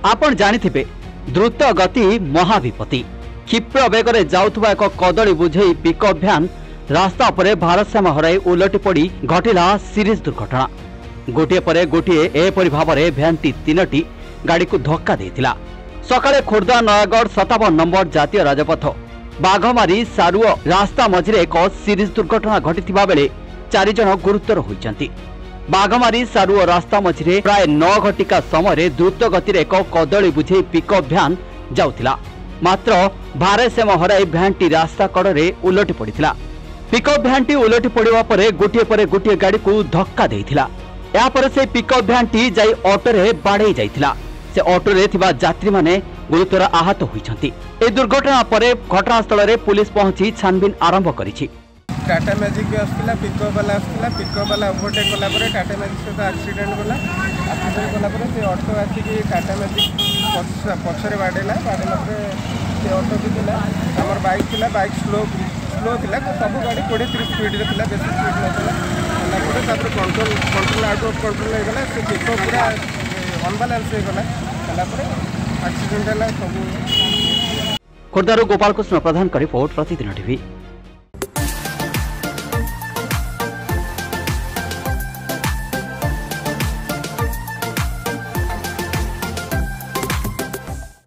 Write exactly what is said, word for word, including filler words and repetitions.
आपण जानिथिबे द्रुत गति महाविपत्ति क्षिप्र बेगरे जाउथुबा एक कदली बुझे पिकअप भ्यान रास्ता पर भारसाम्य हराई उलटी पड़ी घटिला सीरीज दुर्घटना। गोटे पर गोटे एपरि भाव में भ्यानटी तीनटी गाड़ी को धक्का देथिला। सकाळे खोर्धा नयागढ़ सत्तावन नंबर जातीय राजपथ बाघमारी सारुओ रास्ता मझिरे एक सीरीज दुर्घटना घटिथिबा बेले चारि जन गुरुतर होइचंती। बाघमारी सारुओ रास्ता मझिरे प्राय नौ घटिका समय द्रुत गति एक कदली बुझे पिकअप भ्यान जाउथिला। मात्र भारसाम्य हराई भ्यानटी रास्ता कड़े उलटी पड़िथिला। पिकअप भ्यानटी उलटी पड़िबा परे गोटे पर गोटे गाड़ी को धक्का देइथिला। या पर से पिकअप भ्यानटी जाई ऑटोरे बाड़े जाइथिला। से ऑटोरे थिबा यात्री माने गुरुतर आहत होइछंती। ए दुर्घटना परे घटनास्थल रे पुलिस पहुंची छानबीन आरंभ करिछि। टाटा मैजिक आसला पिकअप वाला आसला पिकअप वाला ओवरटेक कला परे टाटा मैजिक सहित एक्सीडेंट गला। एक्सीडेंट कला परे से ऑटो आसी टाटा मैजिक पछरे बाडेला बाडेला परे से ऑटो भी थिला हमर बाइक थिला बाइक स्लो स्लो थिला सब गाड़ी बीस तीस स्पीड रे थिला बेसी स्पीड नथिला ना परे तापर control control out of control हो गला से पिकअप पूरा अनबैलेंस हो गला कला परे एक्सीडेंट हला सब। खोर्धारू गोपाल कृष्ण प्रधान का रिपोर्ट प्रतिदिन टीवी।